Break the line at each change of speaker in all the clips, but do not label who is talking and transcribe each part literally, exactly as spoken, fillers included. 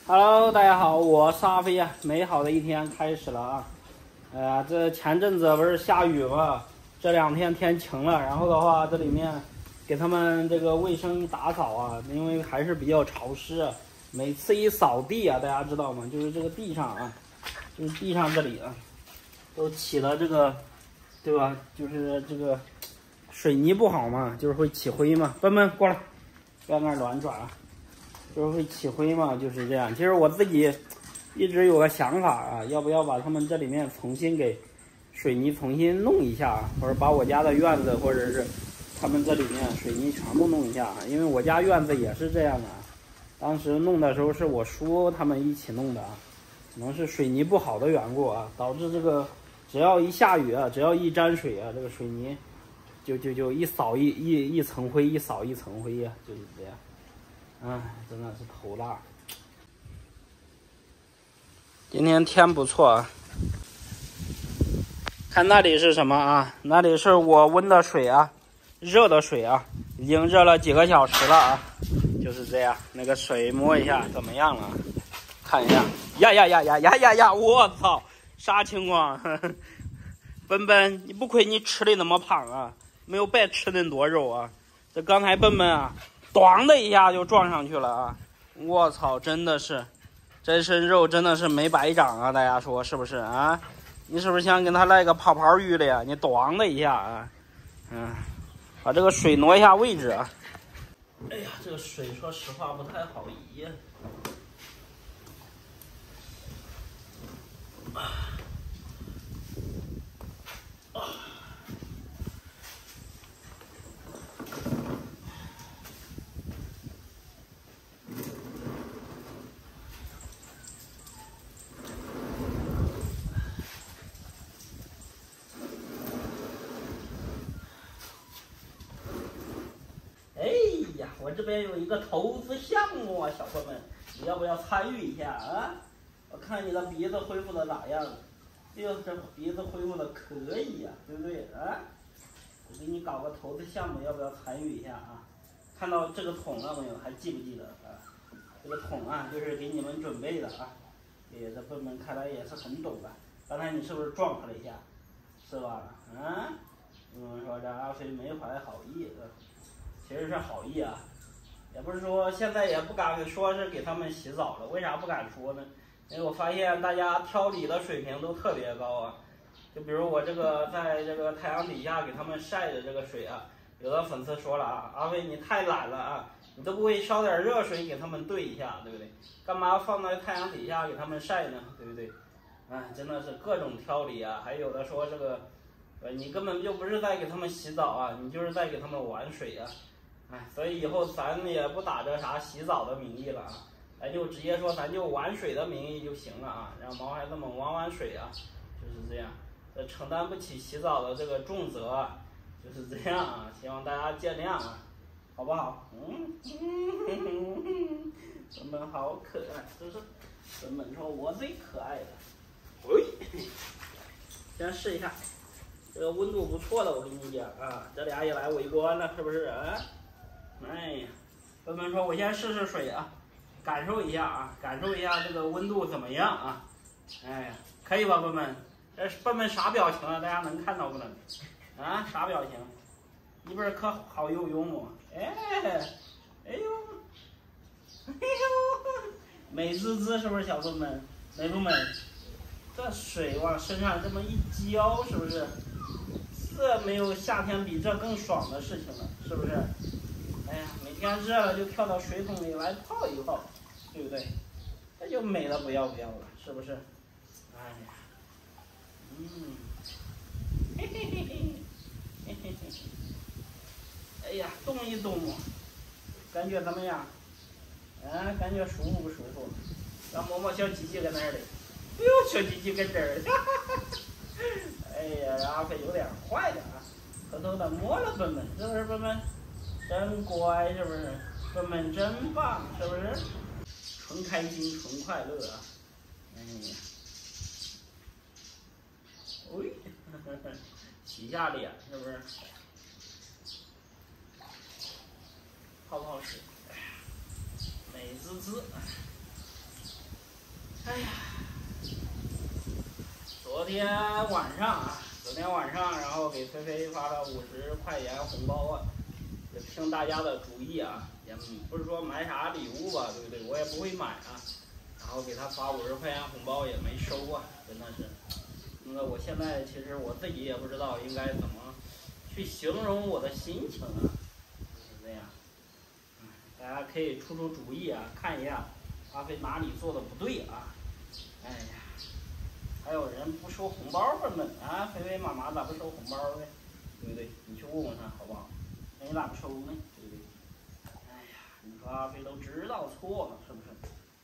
Hello， 大家好，我是阿飞呀。美好的一天开始了啊！哎呀，这前阵子不是下雨嘛，这两天天晴了，然后的话，这里面给他们这个卫生打扫啊，因为还是比较潮湿啊。每次一扫地啊，大家知道吗？就是这个地上啊，就是地上这里啊，都起了这个，对吧？就是这个水泥不好嘛，就是会起灰嘛。笨笨过来，不要那儿乱转啊！就是会起灰嘛，就是这样。其实我自己一直有个想法啊，要不要把他们这里面重新给水泥重新弄一下啊，或者把我家的院子或者是他们这里面水泥全部弄一下啊，因为我家院子也是这样的啊。当时弄的时候是我叔他们一起弄的啊，可能是水泥不好的缘故啊，导致这个只要一下雨啊，只要一沾水啊，这个水泥就就就一扫一一一层灰，一扫一层灰呀、啊，就是这样。哎，真的是头大。今天天不错啊，看那里是什么啊？那里是我温的水啊，热的水啊，已经热了几个小时了啊，就是这样。那个水摸一下怎么样了？看一下，呀呀呀呀呀呀呀！我操，啥情况？笨笨，你不亏你吃的那么胖啊，没有白吃那么多肉啊。这刚才笨笨啊。咣的一下就撞上去了啊！我操，真的是，这身肉真的是没白长啊！大家说是不是啊？你是不是想给他来个泡泡浴的呀？你咣的一下啊，嗯，把这个水挪一下位置啊！哎呀，这个水说实话不太好移呀。我这边有一个投资项目啊，小伙伴们，你要不要参与一下啊？我看你的鼻子恢复的咋样？哎呦，这鼻子恢复的可以呀、啊，对不对啊？我给你搞个投资项目，要不要参与一下啊？看到这个桶了没有？还记不记得啊？这个桶啊，就是给你们准备的啊。哎，这笨笨看来也是很懂的。刚才你是不是撞他了一下？是吧？啊？你们说这阿飞没怀好意啊？其实是好意啊。也不是说现在也不敢说是给他们洗澡了，为啥不敢说呢？因为我发现大家挑理的水平都特别高啊。就比如我这个在这个太阳底下给他们晒的这个水啊，有的粉丝说了啊，阿飞你太懒了啊，你都不会烧点热水给他们兑一下，对不对？干嘛放在太阳底下给他们晒呢？对不对？哎，真的是各种挑理啊。还有的说这个，呃，你根本就不是在给他们洗澡啊，你就是在给他们玩水啊。哎，所以以后咱也不打着啥洗澡的名义了啊，咱就直接说咱就玩水的名义就行了啊，让毛孩子们玩玩水啊，就是这样。这承担不起洗澡的这个重责啊，就是这样啊，希望大家见谅啊，好不好？嗯，嗯，笨笨好可爱，是不是？笨笨说我最可爱了。喂，先试一下，这个温度不错的，我跟你讲啊，这俩也来围观了，是不是啊？哎呀，笨笨说：“我先试试水啊，感受一下啊，感受一下这个温度怎么样啊？哎呀，可以吧，笨笨？这笨笨啥表情啊？大家能看到不能？啊，啥表情？一边可好游泳吗？哎，哎呦，哎呦，美滋滋是不是小笨笨？美不美？这水往身上这么一浇，是不是？这没有夏天比这更爽的事情了，是不是？”哎呀，每天热了就跳到水桶里来泡一泡，对不对？这就美的不要不要了，是不是？哎呀，嗯，嘿嘿嘿嘿，嘿嘿嘿，哎呀，动一动嘛，感觉怎么样？啊，感觉舒服不舒服？让摸摸小鸡鸡搁那儿的，哎呦，小鸡鸡搁这儿，哈哈哈！哎呀，阿飞有点坏的啊，偷偷的摸了笨笨，是不是笨笨？真乖，是不是？笨笨真棒，是不是？纯开心，纯快乐啊！哎呀，喂，洗下脸，是不是？泡泡水，美滋滋。 哎呀，昨天晚上啊，昨天晚上，然后给菲菲发了五十块钱红包啊，也听大家的主意啊，也不是说买啥礼物吧，对不对？我也不会买啊，然后给他发五十块钱红包也没收啊，真的是。那我现在其实我自己也不知道应该怎么去形容我的心情啊，就是这样。大家可以出出主意啊，看一下阿飞哪里做的不对啊。哎呀，还有人不收红包分们啊，菲菲妈妈咋不收红包呢？对不对？你去问问他好不好？那你咋不收呢？对不对？哎呀，你说阿飞都知道错了，是不是？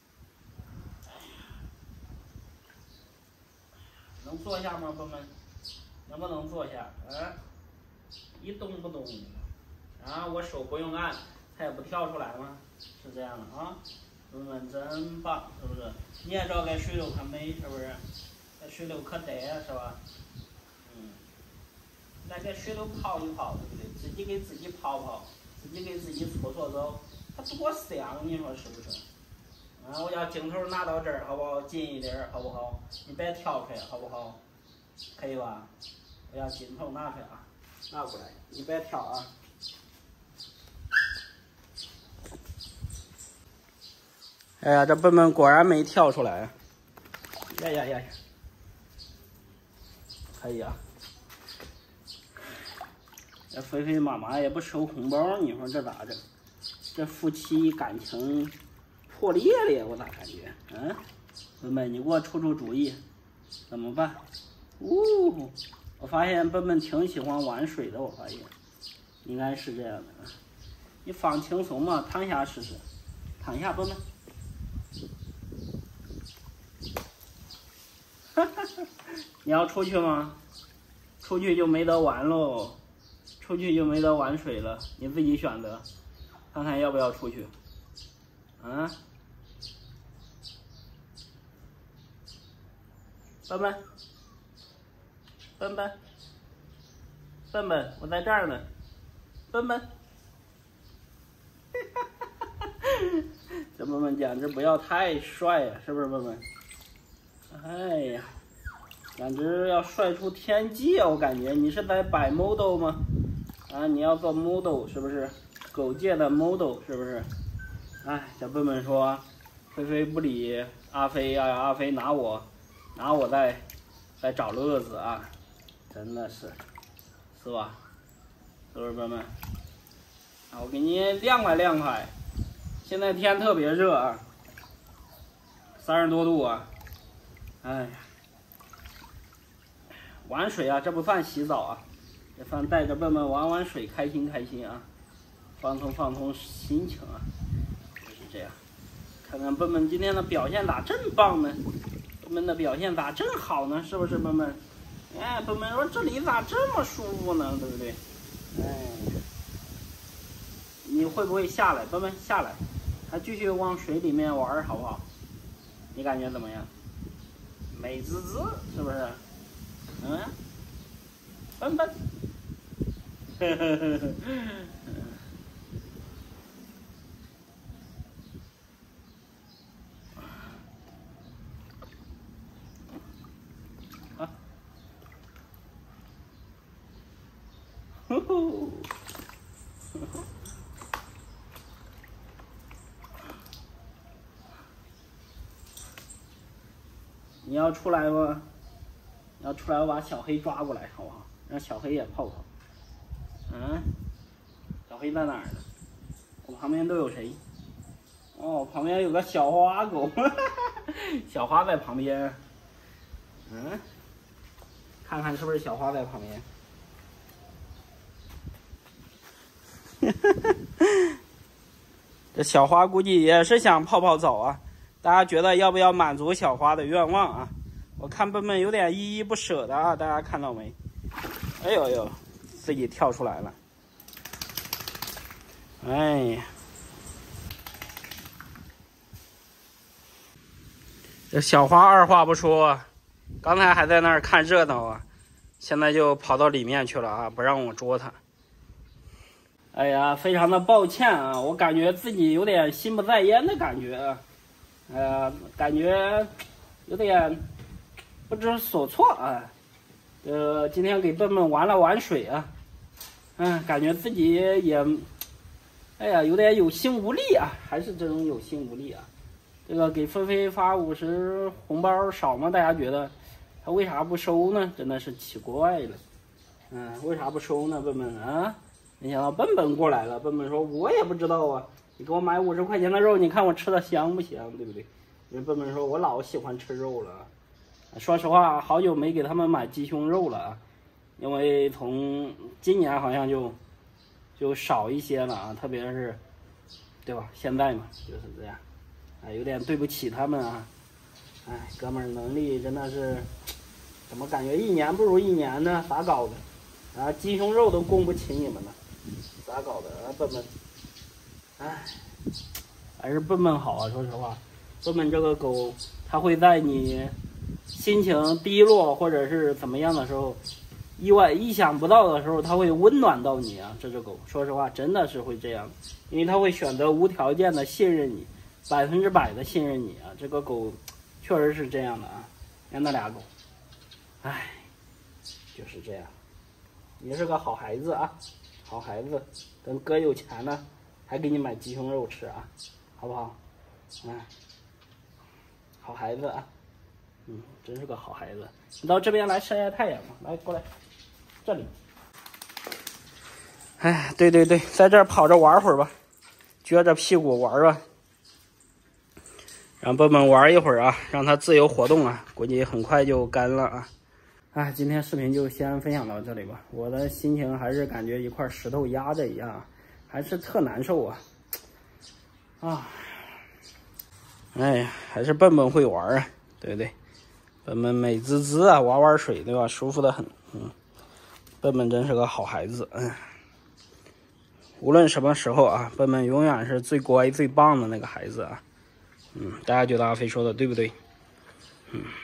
能坐下吗，朋友们？能不能坐下？啊，一动不动的，啊，我手不用按，它也不跳出来吗？是这样的啊，朋友们真棒，是不是？你也知道该水流可美，是不是？该水流可得，是吧？嗯，来给水流泡一泡，对不对？自己给自己泡泡，自己给自己搓搓澡，它多香，你说是不是？啊，我要镜头拿到这儿，好不好？近一点，好不好？你别跳出来，好不好？可以吧？我要镜头拿出来啊，拿过来，你别跳啊。哎呀，这笨笨果然没跳出来。呀呀呀呀！可以啊。这菲菲妈妈也不收红包，你说这咋整？这夫妻感情破裂了，我咋感觉？嗯，笨笨，你给我出出主意，怎么办？呜、哦，我发现笨笨挺喜欢玩水的，我发现，应该是这样的。你放轻松嘛，躺下试试，躺下，笨笨。哈哈哈，你要出去吗？出去就没得玩喽，出去就没得玩水了，你自己选择，看看要不要出去。啊，笨笨，笨笨，笨笨，我在这儿呢，笨笨。这笨笨简直不要太帅呀、啊，是不是笨笨？哎呀，简直要帅出天际啊！我感觉你是在摆 model 吗？啊，你要做 model 是不是？狗界的 model 是不是？哎，这笨笨说，菲菲不理阿飞呀、啊，阿飞拿我，拿我在在找乐子啊！真的是，是吧？是不是笨笨？啊，我给你凉快凉快。现在天特别热啊，三十多度啊！哎呀，玩水啊，这不算洗澡啊，这算带着笨笨玩玩水，开心开心啊，放松放松心情啊，就是这样。看看笨笨今天的表现咋真棒呢？笨笨的表现咋真好呢？是不是笨笨？哎，笨笨说这里咋这么舒服呢？对不对？哎，你会不会下来？笨笨下来，还继续往水里面玩好不好？你感觉怎么样？美滋滋，是不是？嗯，笨笨，呵呵呵呵，啊，呼呼，你要出来吗？你要出来，我把小黑抓过来，好不好？让小黑也泡泡。嗯，小黑在哪儿呢？我旁边都有谁？哦，旁边有个小花狗，小花在旁边。嗯，看看是不是小花在旁边？这小花估计也是想泡泡澡啊。大家觉得要不要满足小花的愿望啊？我看笨笨有点依依不舍的啊，大家看到没？哎呦呦，自己跳出来了。哎呀，这小花二话不说，刚才还在那儿看热闹啊，现在就跑到里面去了啊，不让我捉它。哎呀，非常的抱歉啊，我感觉自己有点心不在焉的感觉啊。哎呀，感觉有点不知所措啊。呃，今天给笨笨玩了玩水啊，嗯，感觉自己也，哎呀，有点有心无力啊，还是这种有心无力啊。这个给菲菲发五十红包少吗？大家觉得他为啥不收呢？真的是奇怪了。嗯，为啥不收呢？笨笨啊，没想到笨笨过来了。笨笨说：“我也不知道啊，你给我买五十块钱的肉，你看我吃的香不香，对不对？”因为笨笨说：“我老喜欢吃肉了。”说实话，好久没给他们买鸡胸肉了啊，因为从今年好像就就少一些了啊，特别是，对吧？现在嘛就是这样，啊，有点对不起他们啊。哎，哥们儿能力真的是，怎么感觉一年不如一年呢？咋搞的？啊，鸡胸肉都供不起你们了，咋搞的啊，笨笨？哎，还是笨笨好啊，说实话，笨笨这个狗，它会在你心情低落或者是怎么样的时候，意外意想不到的时候，它会温暖到你啊！这只狗，说实话，真的是会这样，因为它会选择无条件的信任你，百分之百的信任你啊！这个狗确实是这样的啊！看那俩狗，唉，就是这样。你是个好孩子啊，好孩子，等哥有钱了，还给你买鸡胸肉吃啊，好不好？嗯，好孩子啊。嗯，真是个好孩子。你到这边来晒晒太阳嘛，来过来，这里。哎，对对对，在这儿跑着玩会儿吧，撅着屁股玩吧，让笨笨玩一会儿啊，让它自由活动啊，估计很快就干了啊。哎，今天视频就先分享到这里吧。我的心情还是感觉一块石头压着一样，还是特难受啊。啊，哎呀，还是笨笨会玩啊，对不对？笨笨美滋滋啊，玩玩水，对吧？舒服的很。嗯，笨笨真是个好孩子。嗯，无论什么时候啊，笨笨永远是最乖、最棒的那个孩子啊。嗯，大家觉得阿飞说的对不对？嗯。